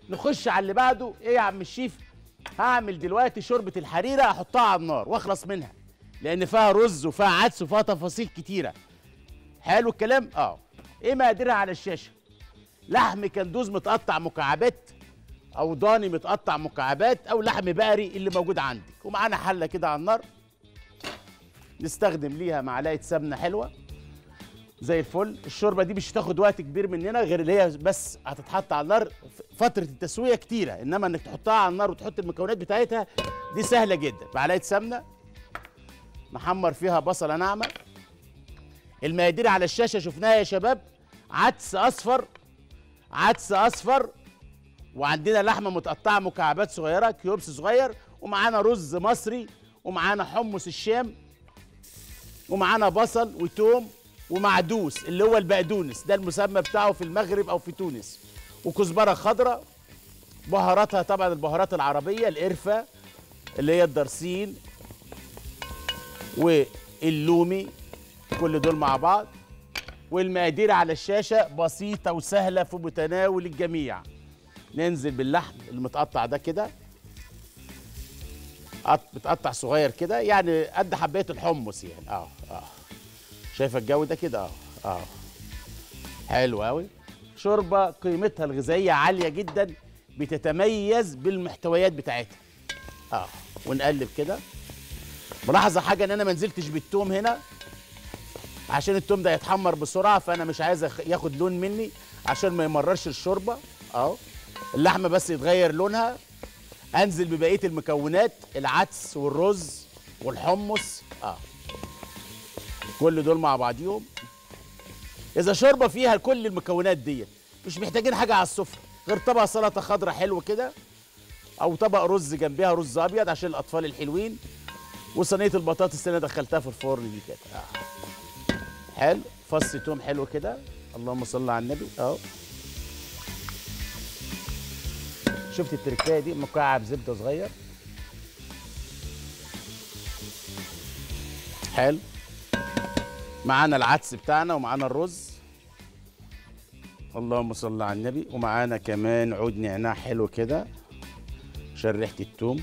نخش على اللي بعده. ايه يا عم الشيف؟ هعمل دلوقتي شوربه الحريره، احطها على النار واخلص منها، لان فيها رز وفيها عدس وفيها تفاصيل كتيره. حلو الكلام. ايه مقاديرها على الشاشه؟ لحم كندوز متقطع مكعبات، او ضاني متقطع مكعبات، او لحم بقري اللي موجود عندك. ومعانا حله كده على النار نستخدم ليها معلقه سمنه حلوه زي الفل. الشوربه دي مش هتاخد وقت كبير مننا، غير اللي هي بس هتتحط على النار. فتره التسويه كتيره، انما انك تحطها على النار وتحط المكونات بتاعتها دي سهله جدا. معلقه سمنه نحمر فيها بصله ناعمه. المقادير على الشاشه شفناها يا شباب. عدس اصفر، عدس اصفر، وعندنا لحمه متقطعه مكعبات صغيره، كيوبس صغير، ومعانا رز مصري، ومعانا حمص الشام، ومعانا بصل وتوم ومعدوس اللي هو البقدونس، ده المسمى بتاعه في المغرب او في تونس، وكزبره خضراء. بهاراتها طبعا البهارات العربيه، القرفه اللي هي الدرسين واللومي، كل دول مع بعض. والمقادير على الشاشه بسيطه وسهله في متناول الجميع. ننزل باللحم المتقطع ده كده، بتقطع صغير كده يعني قد حبايه الحمص يعني. شايفه الجو ده كده. حلو قوي. شوربه قيمتها الغذائيه عاليه جدا، بتتميز بالمحتويات بتاعتها. ونقلب كده. ملاحظه حاجه، ان انا ما نزلتش بالثوم هنا عشان الثوم ده يتحمر بسرعه، فانا مش عايز ياخد لون مني عشان ما يمررش الشوربه. اللحمه بس يتغير لونها. انزل ببقيه المكونات، العدس والرز والحمص، كل دول مع بعضيهم. اذا شوربه فيها كل المكونات ديت مش محتاجين حاجه على السفره غير طبق سلطه خضراء حلو كده، او طبق رز جنبها رز ابيض عشان الاطفال الحلوين، وصينيه البطاطس اللي انا دخلتها في الفرن دي كده. حلو. فص توم حلو كده. اللهم صل على النبي. شفت التركايه دي؟ مكعب زبده صغير. حلو. معانا العدس بتاعنا، ومعانا الرز، اللهم صل على النبي، ومعانا كمان عود نعناع حلو كده عشان ريحه التوم.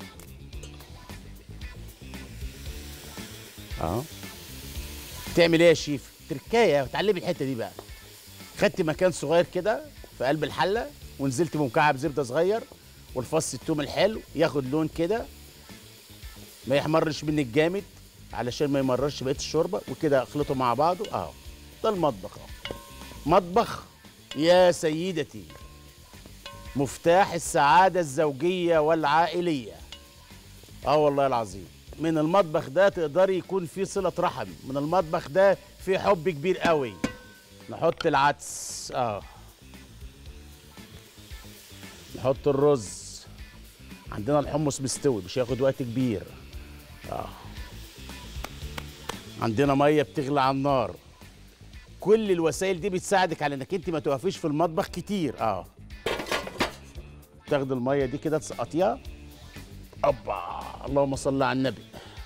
تعمل ايه يا شيف؟ تركايه، وتعلمي الحته دي بقى. خدت مكان صغير كده في قلب الحله، ونزلت بمكعب زبده صغير، والفص التوم الحلو ياخد لون كده، ما يحمرش منك جامد علشان ما يمررش بقيه الشوربه، وكده اخلطه مع بعضه. ده المطبخ. مطبخ يا سيدتي مفتاح السعاده الزوجيه والعائليه. والله العظيم، من المطبخ ده تقدري يكون فيه صله رحم، من المطبخ ده فيه حب كبير قوي. نحط العدس، نحط الرز، عندنا الحمص مستوي مش هياخد وقت كبير. عندنا ميه بتغلي على النار. كل الوسائل دي بتساعدك على انك انت ما توقفيش في المطبخ كتير. تاخد الميه دي كده تسقطيها. اللهم صل على النبي.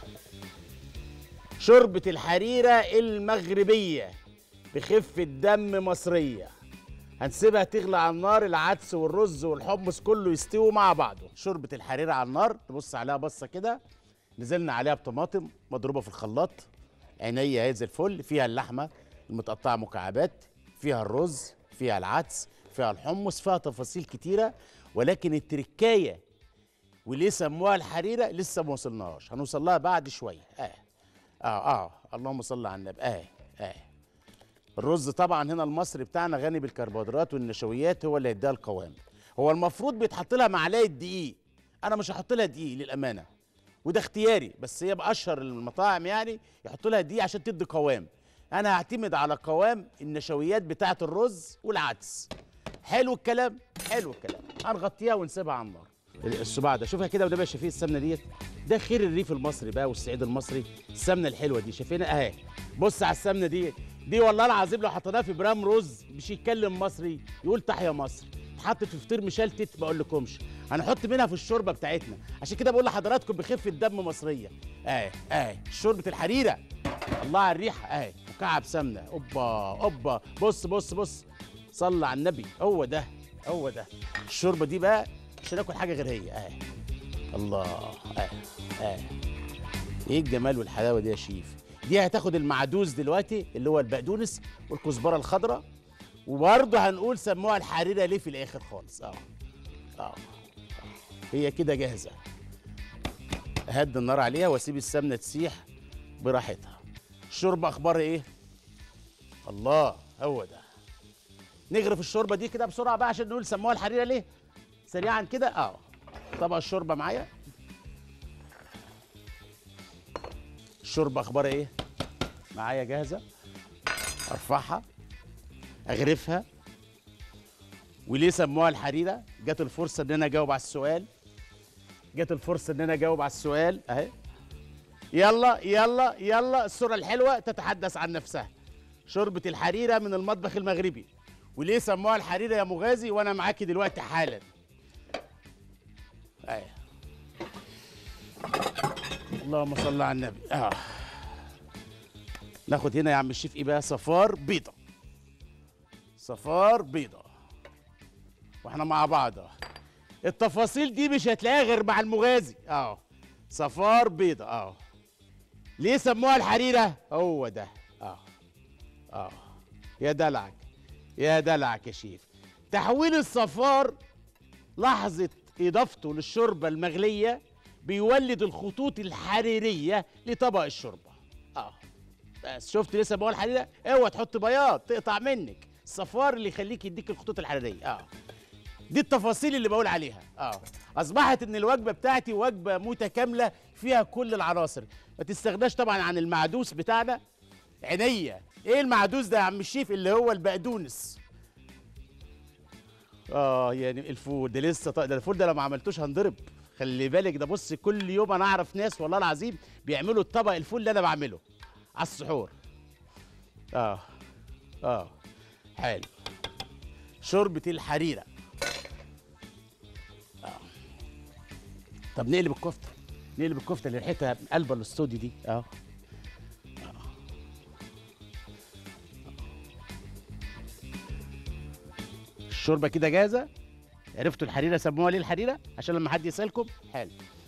شوربه الحريره المغربيه بخفه دم مصريه. هنسيبها تغلي على النار، العدس والرز والحمص كله يستوي مع بعضه. شوربه الحريره على النار، تبص عليها بصه كده. نزلنا عليها بطماطم مضروبه في الخلاط، عينيا هي زي الفل، فيها اللحمه المتقطعه مكعبات، فيها الرز، فيها العدس، فيها الحمص، فيها تفاصيل كتيره. ولكن التركايه وليه سموها الحريره لسه ما وصلناش، هنوصل لها بعد شويه. اللهم صل على النبي. الرز طبعا هنا المصري بتاعنا غني بالكربوهيدرات والنشويات، هو اللي هيديها القوام. هو المفروض بيتحط لها معلقه دقيق، انا مش هحط لها دقيق للامانه، وده اختياري، بس هي باشهر المطاعم يعني يحط لها دقيق عشان تدي قوام. انا هعتمد على قوام النشويات بتاعه الرز والعدس. حلو الكلام. حلو الكلام. هنغطيها ونسيبها على النار. الصباع ده شوفها كده، وده بقى شايفين السمنه ديت، ده خير الريف المصري بقى والصعيد المصري. السمنه الحلوه دي شايفينها اهي. بص على السمنه دي والله العظيم لو حطيناها في برام رز مش يتكلم مصري يقول تحيا مصر. اتحطت في فطير مشلتت ما اقولكمش. هنحط منها في الشوربه بتاعتنا، عشان كده بقول لحضراتكم بخفه دم مصريه. شوربه الحريره. الله على الريحه. مكعب سمنه. اوبا. بص. صلى على النبي. هو ده هو ده. الشوربه دي بقى مش هناكل حاجه غير هي اهي. الله اهي اهي. ايه الجمال والحلاوه دي يا شيف. دي هتاخد المعدوس دلوقتي اللي هو البقدونس والكزبره الخضراء، وبرضه هنقول سموها الحريره ليه في الاخر خالص. اه هي كده جاهزه. اهدي النار عليها واسيب السمنه تسيح براحتها. الشوربه اخبار ايه؟ الله هو ده. نغرف الشوربه دي كده بسرعه بقى عشان نقول سموها الحريره ليه سريعا كده. طبق الشوربه معايا. الشوربه اخبار ايه؟ معايا جاهزه. ارفعها اغرفها. وليه سموها الحريره؟ جت الفرصه ان انا اجاوب على السؤال. جت الفرصه ان انا اجاوب على السؤال اهي. يلا يلا يلا الصوره الحلوه تتحدث عن نفسها. شوربه الحريره من المطبخ المغربي. وليه سموها الحريره يا مغازي وانا معاكي دلوقتي حالا. اهي. اللهم صل على النبي. ناخد هنا يا عم الشيف ايه بقى؟ صفار بيضه. صفار بيضه واحنا مع بعض. التفاصيل دي مش هتلاقيها غير مع المغازي. صفار بيضه. ليه سموها الحريره؟ هو ده. يا دلعك يا دلعك يا شيف. تحويل الصفار لحظه اضافته للشوربه المغليه بيولد الخطوط الحريريه لطبق الشوربه. بس شفت ليه سموها الحريره؟ اوعى تحط بياض تقطع منك. الصفار اللي يخليك يديك الخطوط الحريريه. دي التفاصيل اللي بقول عليها. اصبحت ان الوجبه بتاعتي وجبه متكامله فيها كل العناصر. ما تستغناش طبعا عن المعدوس بتاعنا. عينيا. ايه المعدوس ده يا عم الشيف؟ اللي هو البقدونس. يعني الفول ده لسه ده الفول ده لو ما عملتوش هنضرب. خلي بالك ده. بص كل يوم انا اعرف ناس والله العظيم بيعملوا الطبق الفول اللي انا بعمله على السحور. حلو. شوربه الحريره. طب نقلب الكفته. نقلب الكفته اللي ريحتها قلب الاستوديو دي. الشوربه كده جاهزه. عرفتوا الحريره سموها ليه الحريره؟ عشان لما حد يسالكم. حلو.